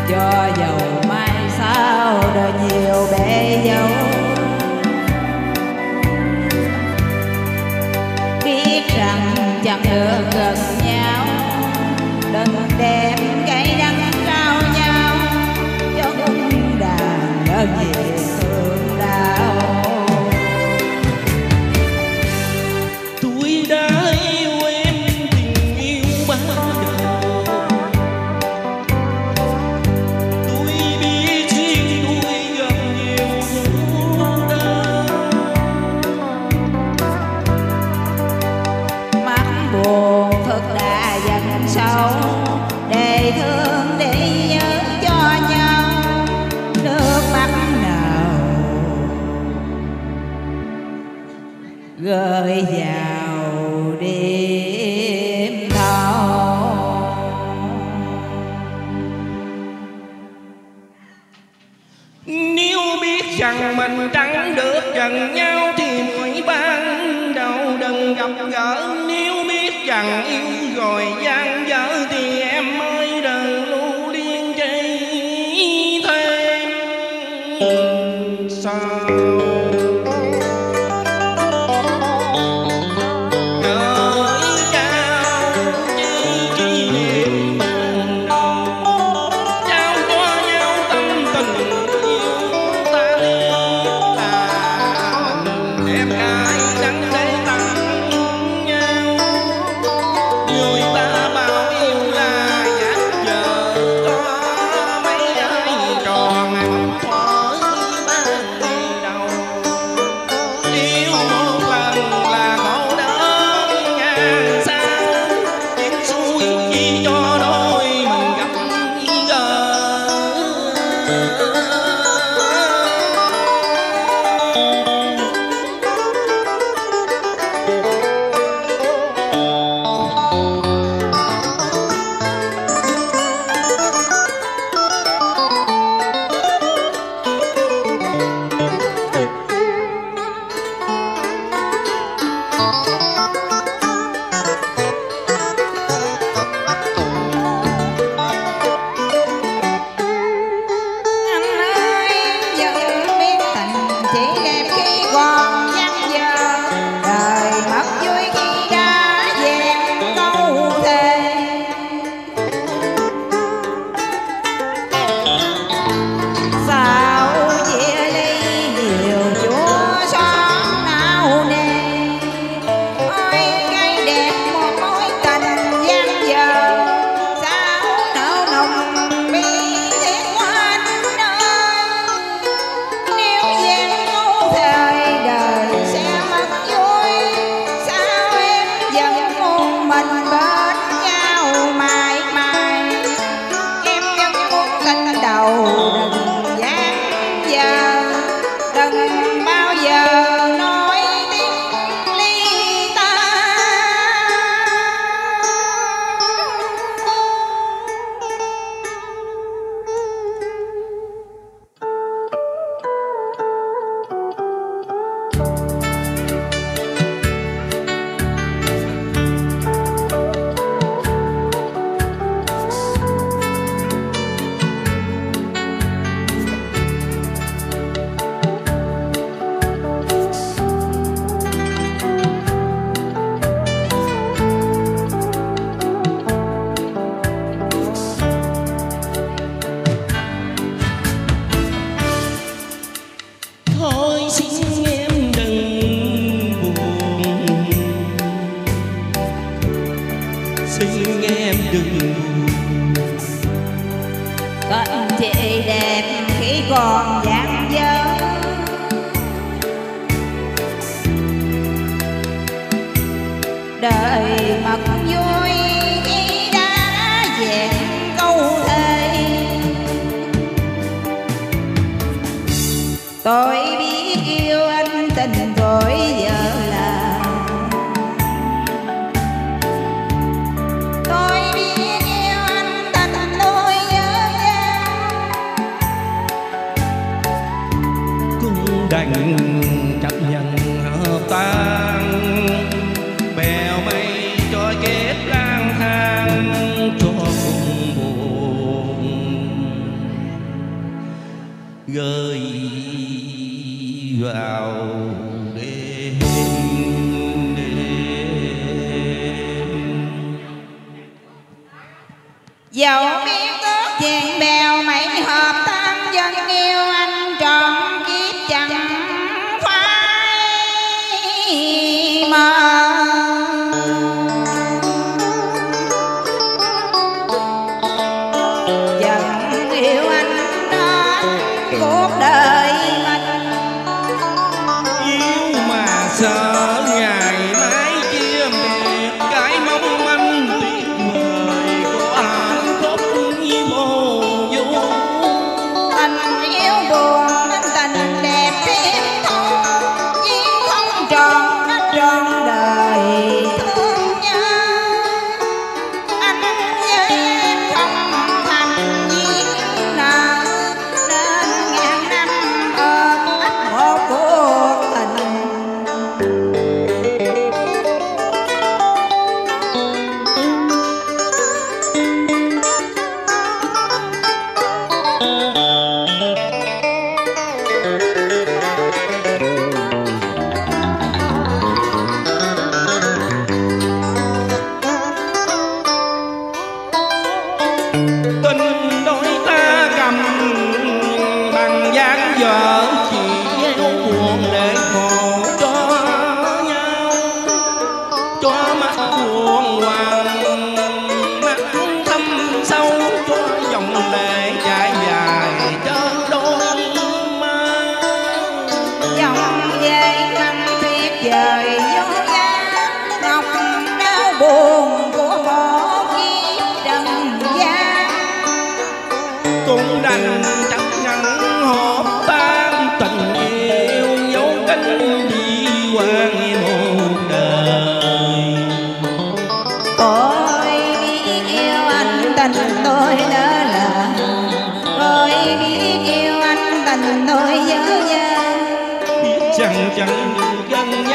cho dầu mai sau đời nhiều bể dâu. Biết rằng chẳng được gần nhau, đừng đem cây đắng trao nhau, cho cung đàn đơn gì thương đau. Tôi đã yêu em tình yêu bao đời, tôi biết riêng tôi gần nhiều khổ đau. Mắt buồn thật đã dần sâu, để thương để nhớ cho nhau, nước mắt nào gửi vào đêm thâu. Nếu biết rằng mình chẳng được gần nhau thì mỗi ban đầu đừng gặp gỡ. Nếu biết rằng yêu rồi gian dở thì em ơi đừng lưu liên chi thêm sao. xin em đừng buồn. Tình chị đẹp khi còn dang dở, đời mất vui khi đã vẹn câu thề. Tôi biết yêu anh tình vội vợ là, tôi biết yêu anh tình tôi nhớ ra. Cũng đành chấp nhận hợp tan, bèo mây cho kết lang thang cho cùng buồn. gơi vào đêm. Dẫu biết ước chèn bèo mấy hợp tan dân yêu anh trọn kiếp chẳng phải mơ. Vẫn yêu anh đó cuộc đời mình, Yêu mà sợ ngày mai chia biệt, cái mong manh tuyệt vời của hạnh phúc vô vô. tình yêu buồn nên tình đẹp thêm thâu, duyên không tròn đã trọn đời thương nhau. Anh với em không thành duyên nợ, nên ngàn năm ôm ấp một cuộc tình. Tình đôi ta cầm bằng dáng vợ, chỉ gieo buồn để khổ cho nhau, cho mắt buồn hoàng, mắt thâm sâu, cho dòng lệ dài dài cho đôi má. Dòng về năm tuyết dời vô giá, ngọc đau buồn của một kiếp trần gian. Cũng đành chấp nhận hộp tan tình yêu, dấu cánh đi qua một đời. Tôi biết yêu anh tình tôi lỡ lỡ, tôi biết yêu anh tình tôi nhớ nhớ. Biết rằng chẳng được gần